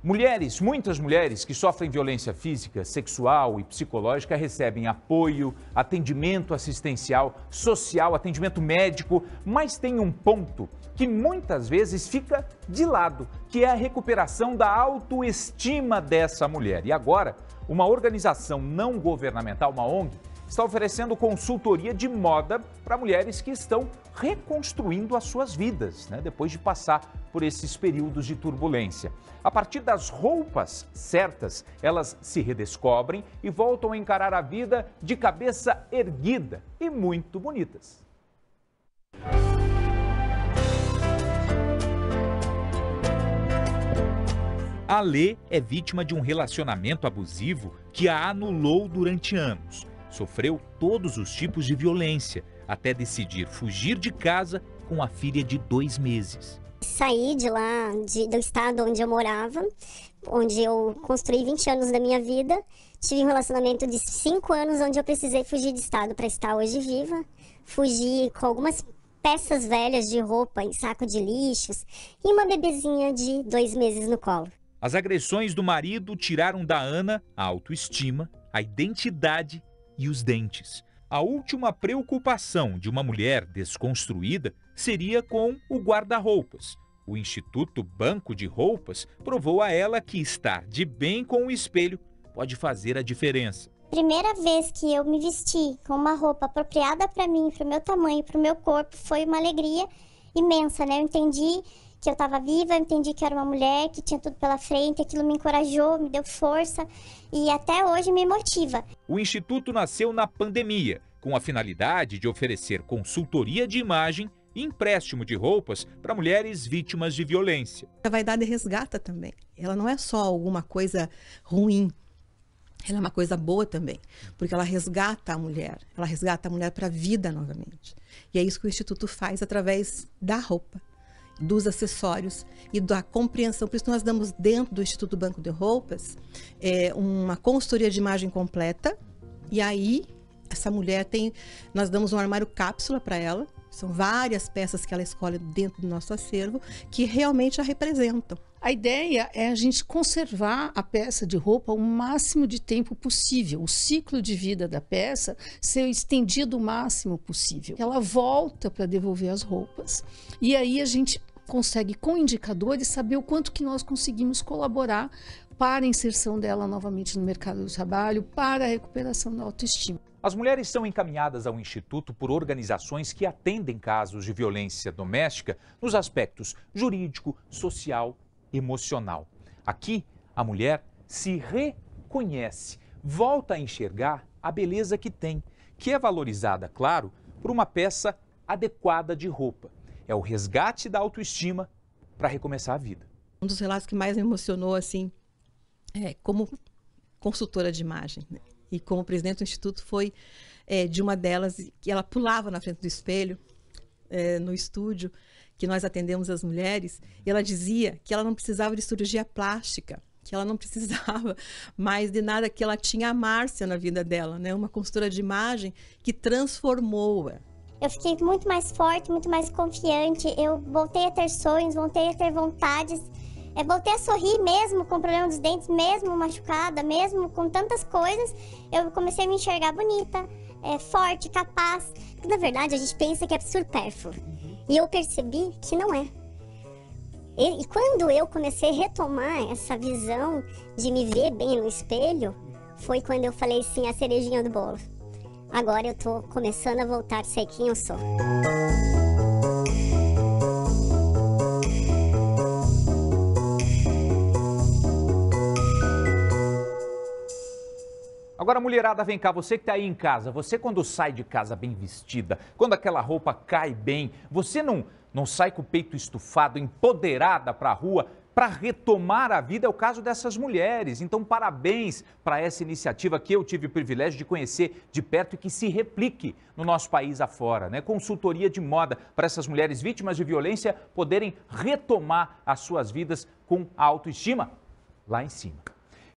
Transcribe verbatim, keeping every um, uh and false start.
Mulheres, muitas mulheres que sofrem violência física, sexual e psicológica recebem apoio, atendimento assistencial, social, atendimento médico, mas tem um ponto que muitas vezes fica de lado, que é a recuperação da autoestima dessa mulher. E agora, uma organização não governamental, uma O N G, está oferecendo consultoria de moda para mulheres que estão reconstruindo as suas vidas, né, depois de passar por esses períodos de turbulência. A partir das roupas certas, elas se redescobrem e voltam a encarar a vida de cabeça erguida e muito bonitas. A Lê é vítima de um relacionamento abusivo que a anulou durante anos. Sofreu todos os tipos de violência, até decidir fugir de casa com a filha de dois meses. Saí de lá, de, do estado onde eu morava, onde eu construí vinte anos da minha vida. Tive um relacionamento de cinco anos onde eu precisei fugir de estado para estar hoje viva. Fugi com algumas peças velhas de roupa em saco de lixos e uma bebezinha de dois meses no colo. As agressões do marido tiraram da Ana a autoestima, a identidade e os dentes. A última preocupação de uma mulher desconstruída seria com o guarda-roupas. O Instituto Banco de Roupas provou a ela que estar de bem com o espelho pode fazer a diferença. Primeira vez que eu me vesti com uma roupa apropriada para mim, para o meu tamanho, para o meu corpo, foi uma alegria imensa, né? Eu entendi que eu estava viva, eu entendi que eu era uma mulher, que tinha tudo pela frente, aquilo me encorajou, me deu força e até hoje me motiva. O Instituto nasceu na pandemia, com a finalidade de oferecer consultoria de imagem e empréstimo de roupas para mulheres vítimas de violência. A vaidade resgata também. Ela não é só alguma coisa ruim, ela é uma coisa boa também, porque ela resgata a mulher, ela resgata a mulher para a vida novamente. E é isso que o Instituto faz através da roupa, dos acessórios e da compreensão. Por isso nós damos dentro do Instituto Banco de Roupas é, uma consultoria de imagem completa, e aí essa mulher tem, nós damos um armário cápsula para ela, são várias peças que ela escolhe dentro do nosso acervo que realmente a representam. A ideia é a gente conservar a peça de roupa o máximo de tempo possível, o ciclo de vida da peça ser estendido o máximo possível. Ela volta para devolver as roupas e aí a gente consegue, com indicadores, saber o quanto que nós conseguimos colaborar para a inserção dela novamente no mercado do trabalho, para a recuperação da autoestima. As mulheres são encaminhadas ao Instituto por organizações que atendem casos de violência doméstica nos aspectos jurídico, social, emocional. Aqui, a mulher se reconhece, volta a enxergar a beleza que tem, que é valorizada, claro, por uma peça adequada de roupa. É o resgate da autoestima para recomeçar a vida. Um dos relatos que mais me emocionou, assim, é, como consultora de imagem, né? E como presidente do Instituto, foi é, de uma delas, que ela pulava na frente do espelho, é, no estúdio, que nós atendemos as mulheres, e ela dizia que ela não precisava de cirurgia plástica, que ela não precisava mais de nada, que ela tinha a Márcia na vida dela, né? Uma consultora de imagem que transformou-a. Eu fiquei muito mais forte, muito mais confiante, eu voltei a ter sonhos, voltei a ter vontades, é, voltei a sorrir mesmo com problema dos dentes, mesmo machucada, mesmo com tantas coisas, eu comecei a me enxergar bonita, é, forte, capaz. Porque, na verdade, a gente pensa que é supérfluo. E eu percebi que não é. E, e quando eu comecei a retomar essa visão de me ver bem no espelho, foi quando eu falei sim, a cerejinha do bolo. Agora eu tô começando a voltar a ser quem eu sou. Agora, mulherada, vem cá, você que está aí em casa, você quando sai de casa bem vestida, quando aquela roupa cai bem, você não, não sai com o peito estufado, empoderada para a rua, para retomar a vida? É o caso dessas mulheres. Então, parabéns para essa iniciativa que eu tive o privilégio de conhecer de perto e que se replique no nosso país afora, né? Consultoria de moda para essas mulheres vítimas de violência poderem retomar as suas vidas com a autoestima lá em cima.